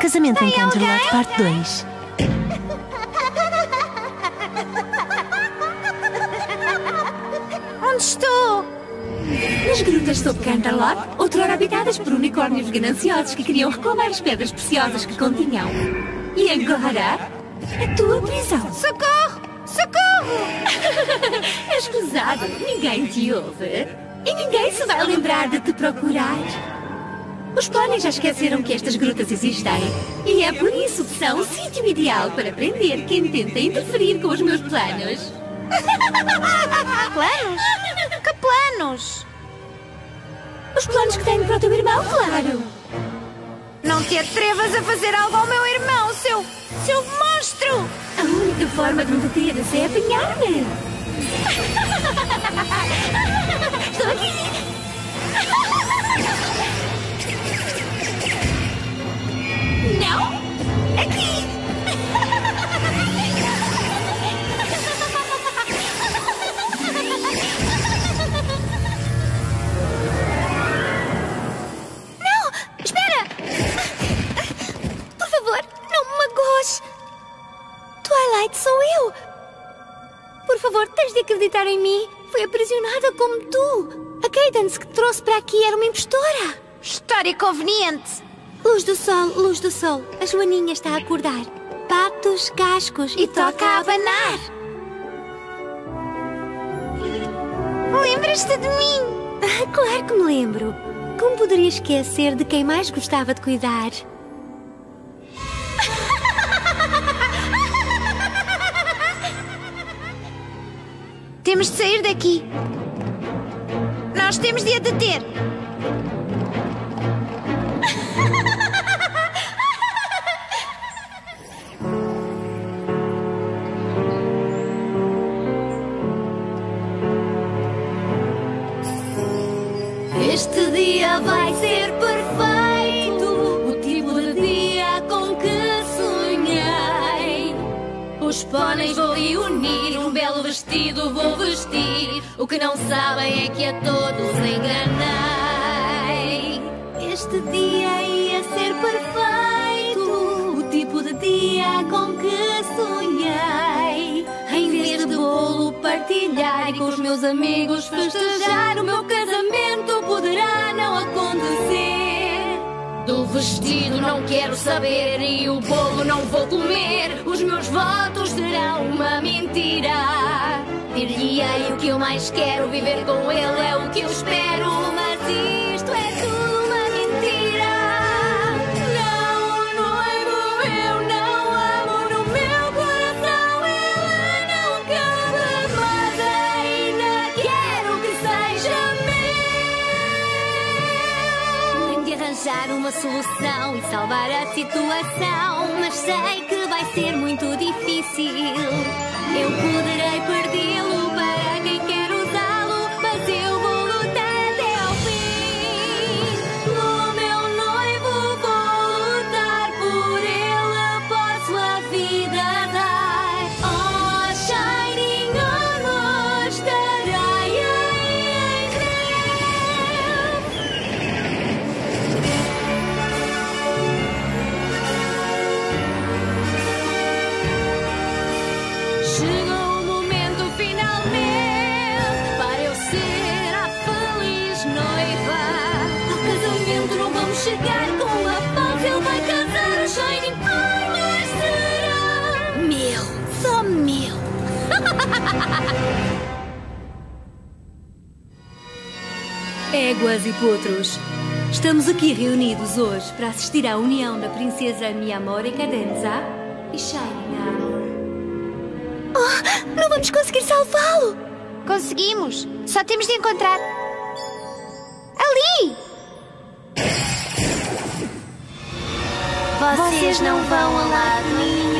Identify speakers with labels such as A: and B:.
A: Casamento em Canterlot, parte 2.
B: Onde estou?
C: Nas grutas sob Canterlot, outrora habitadas por unicórnios gananciosos que queriam reclamar as pedras preciosas que continham. E agora, a tua prisão.
B: Socorro! Socorro!
C: É escusado, ninguém te ouve. E ninguém se vai lembrar de te procurar. Os pôneis já esqueceram que estas grutas existem. E é por isso que são o sítio ideal para prender quem tenta interferir com os meus planos.
B: Planos? Que planos?
C: Os planos que tenho para o teu irmão, claro.
B: Não te atrevas a fazer algo ao meu irmão, seu monstro!
C: A única forma de me deteres é apanhar-me. Estou aqui. Não! Aqui!
B: Não! Espera! Por favor, não me magoes! Twilight, sou eu! Por favor, tens de acreditar em mim. Fui aprisionada como tu. A Cadence que te trouxe para aqui era uma impostora. História conveniente. Luz do sol, a Joaninha está a acordar. Patos, cascos e toca a abanar. Lembras-te de mim? Claro que me lembro. Como poderia esquecer de quem mais gostava de cuidar? Temos de sair daqui. Nós temos de a deter.
C: Este dia vai ser perfeito, o tipo de dia com que sonhei. Os pôneis vou reunir, um belo vestido vou vestir. O que não sabem é que a todos enganei. Este dia ia ser perfeito, o tipo de dia com que sonhei. Em vez de bolo partilhar e com os meus amigos festejar, o meu casamento poderá não acontecer. Do vestido não quero saber e o bolo não vou comer. Os meus votos serão uma mentira. Dir-lhe-ei o que eu mais quero, viver com ele é o que eu espero. Mas isto é tudo uma mentira. Não, o noivo eu não amo no meu coração. Ele não cabe, mas ainda quero que seja meu. Tenho de arranjar uma solução e salvar a situação, mas sei que vai ser muito difícil. Eu poderei perdê-lo para quem quer usá-lo, mas eu vou lutar até ao fim. O meu noivo vou lutar por ele, posso a vida dar. Oh, shining armor, estarei em Chegou o momento finalmente para eu ser a feliz noiva. Ao casamento não vamos chegar com a paz, ele vai casar. O Shining Armor será meu, só meu.
A: Éguas e potros, estamos aqui reunidos hoje para assistir à união da princesa Miamore Cadenza e Shining Armor.
B: Oh, não vamos conseguir salvá-lo. Conseguimos. Só temos de encontrar... Ali! Vocês não vão a lado nenhum.